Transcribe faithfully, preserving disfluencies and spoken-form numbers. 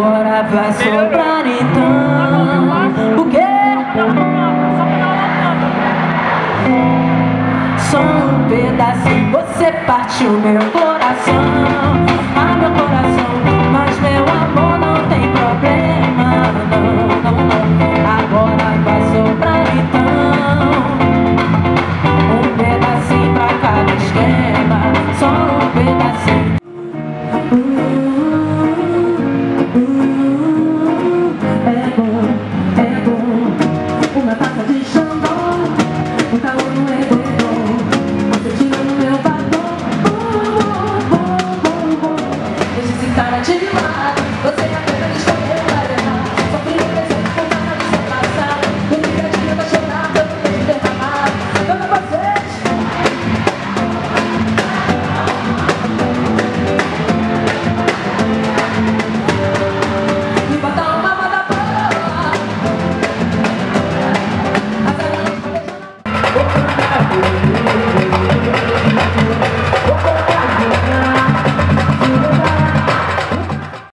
agora vai sobrar então. O quê? Só um pedacinho, você partiu meu coração. Ah, meu coração, mas meu amor não tem problema. Não, não, não, agora vai sobrar então. Um pedacinho pra cada esquema. Só um pedacinho. É bom, é bom. Uma taça de champanhe, um calor no edredom, você tira no meu batom. Oh, oh, oh, oh, oh. Deixa esse cara te mimar, você apenas escolheu pra errar. Só fui um presente por causa do seu passado. O ligadinho vai chorar, eu vou te derramar. Dona vocês. Me bota uma moda boa.